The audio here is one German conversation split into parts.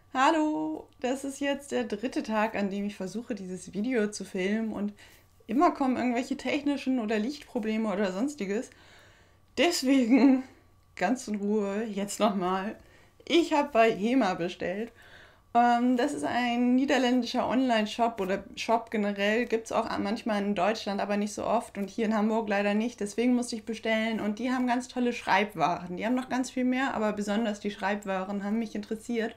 Hallo, das ist jetzt der dritte Tag, an dem ich versuche, dieses Video zu filmen und immer kommen irgendwelche technischen oder Lichtprobleme oder sonstiges. Deswegen ganz in Ruhe jetzt nochmal. Ich habe bei HEMA bestellt. Das ist ein niederländischer Online-Shop oder Shop generell. Gibt es auch manchmal in Deutschland, aber nicht so oft und hier in Hamburg leider nicht. Deswegen musste ich bestellen und die haben ganz tolle Schreibwaren. Die haben noch ganz viel mehr, aber besonders die Schreibwaren haben mich interessiert.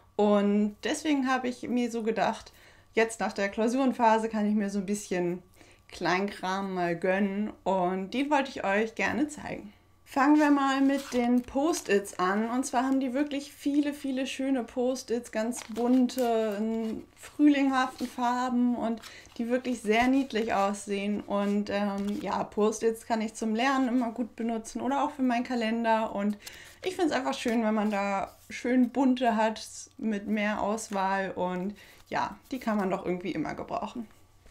Und deswegen habe ich mir so gedacht, jetzt nach der Klausurenphase kann ich mir so ein bisschen Kleinkram mal gönnen und den wollte ich euch gerne zeigen. Fangen wir mal mit den Post-its an. Und zwar haben die wirklich viele, viele schöne Post-its, ganz bunte, in frühlinghaften Farben und die wirklich sehr niedlich aussehen. Und ja, Post-its kann ich zum Lernen immer gut benutzen oder auch für meinen Kalender. Und ich finde es einfach schön, wenn man da schön bunte hat mit mehr Auswahl. Und ja, die kann man doch irgendwie immer gebrauchen.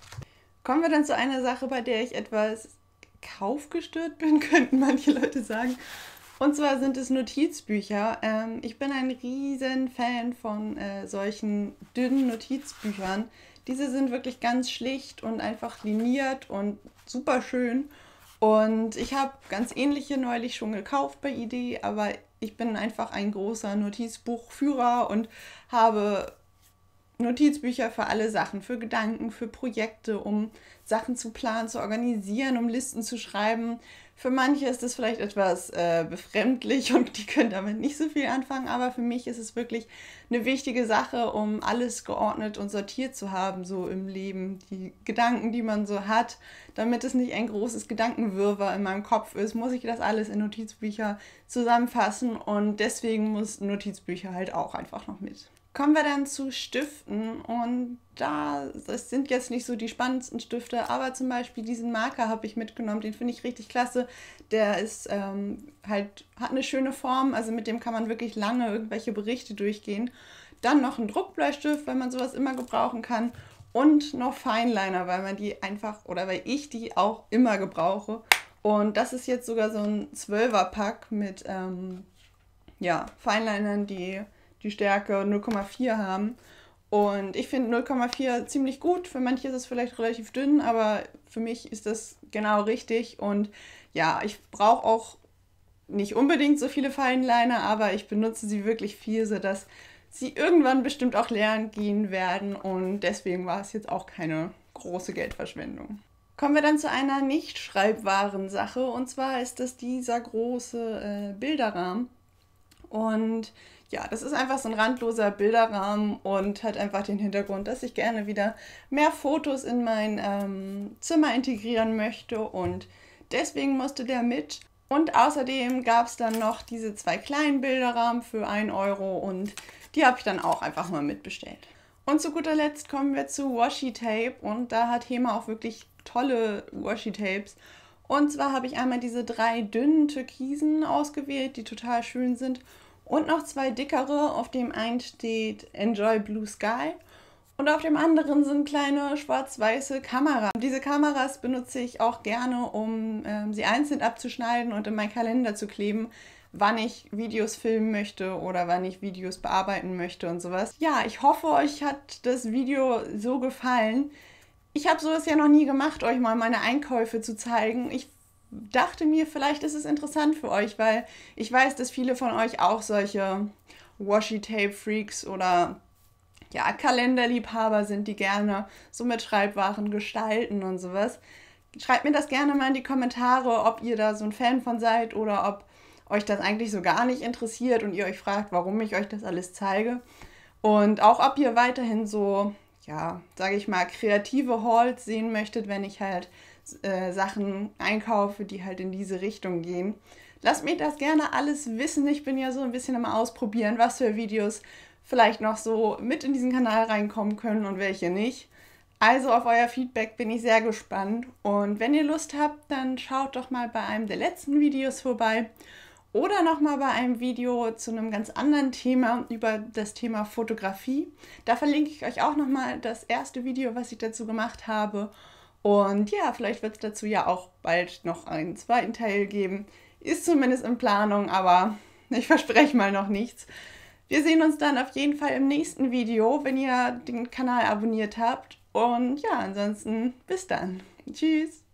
Kommen wir dann zu einer Sache, bei der ich etwas kaufgestört bin, könnten manche Leute sagen. Und zwar sind es Notizbücher. Ich bin ein riesen Fan von solchen dünnen Notizbüchern. Diese sind wirklich ganz schlicht und einfach liniert und super schön. Und ich habe ganz ähnliche neulich schon gekauft bei Idee, aber ich bin einfach ein großer Notizbuchführer und habe Notizbücher für alle Sachen, für Gedanken, für Projekte, um Sachen zu planen, zu organisieren, um Listen zu schreiben. Für manche ist das vielleicht etwas befremdlich und die können damit nicht so viel anfangen, aber für mich ist es wirklich eine wichtige Sache, um alles geordnet und sortiert zu haben, so im Leben. Die Gedanken, die man so hat, damit es nicht ein großes Gedankenwirrwarr in meinem Kopf ist, muss ich das alles in Notizbücher zusammenfassen und deswegen muss Notizbücher halt auch einfach noch mit. Kommen wir dann zu Stiften und das sind jetzt nicht so die spannendsten Stifte, aber zum Beispiel diesen Marker habe ich mitgenommen, den finde ich richtig klasse. Der ist hat eine schöne Form, also mit dem kann man wirklich lange irgendwelche Berichte durchgehen. Dann noch ein Druckbleistift, weil man sowas immer gebrauchen kann und noch Fineliner, weil man die einfach oder weil ich die auch immer gebrauche. Und das ist jetzt sogar so ein 12er-Pack mit ja, Finelinern, die Stärke 0,4 haben. Und ich finde 0,4 ziemlich gut. Für manche ist es vielleicht relativ dünn, aber für mich ist das genau richtig. Und ja, ich brauche auch nicht unbedingt so viele Fineliner, aber ich benutze sie wirklich viel, sodass sie irgendwann bestimmt auch leer gehen werden. Und deswegen war es jetzt auch keine große Geldverschwendung. Kommen wir dann zu einer nicht schreibwaren Sache. Und zwar ist das dieser große Bilderrahmen. Und ja, das ist einfach so ein randloser Bilderrahmen und hat einfach den Hintergrund, dass ich gerne wieder mehr Fotos in mein Zimmer integrieren möchte und deswegen musste der mit. Und außerdem gab es dann noch diese zwei kleinen Bilderrahmen für 1 € und die habe ich dann auch einfach mal mitbestellt. Und zu guter Letzt kommen wir zu Washi-Tape und da hat HEMA auch wirklich tolle Washi-Tapes. Und zwar habe ich einmal diese 3 dünnen Türkisen ausgewählt, die total schön sind. Und noch 2 dickere, auf dem einen steht Enjoy Blue Sky und auf dem anderen sind kleine schwarz-weiße Kameras. Diese Kameras benutze ich auch gerne, um sie einzeln abzuschneiden und in meinen Kalender zu kleben, wann ich Videos filmen möchte oder wann ich Videos bearbeiten möchte und sowas. Ja, ich hoffe, euch hat das Video so gefallen. Ich habe sowas ja noch nie gemacht, euch mal meine Einkäufe zu zeigen. Ich dachte mir, vielleicht ist es interessant für euch, weil ich weiß, dass viele von euch auch solche Washi-Tape-Freaks oder ja, Kalenderliebhaber sind, die gerne so mit Schreibwaren gestalten und sowas. Schreibt mir das gerne mal in die Kommentare, ob ihr da so ein Fan von seid oder ob euch das eigentlich so gar nicht interessiert und ihr euch fragt, warum ich euch das alles zeige. Und auch, ob ihr weiterhin so, ja, sage ich mal, kreative Hauls sehen möchtet, wenn ich halt Sachen einkaufe, die halt in diese Richtung gehen. Lasst mich das gerne alles wissen. Ich bin ja so ein bisschen am Ausprobieren, was für Videos vielleicht noch so mit in diesen Kanal reinkommen können und welche nicht. Also auf euer Feedback bin ich sehr gespannt. Und wenn ihr Lust habt, dann schaut doch mal bei einem der letzten Videos vorbei. Oder nochmal bei einem Video zu einem ganz anderen Thema über das Thema Fotografie. Da verlinke ich euch auch nochmal das erste Video, was ich dazu gemacht habe. Und ja, vielleicht wird es dazu ja auch bald noch einen zweiten Teil geben. Ist zumindest in Planung, aber ich verspreche mal noch nichts. Wir sehen uns dann auf jeden Fall im nächsten Video, wenn ihr den Kanal abonniert habt. Und ja, ansonsten bis dann. Tschüss.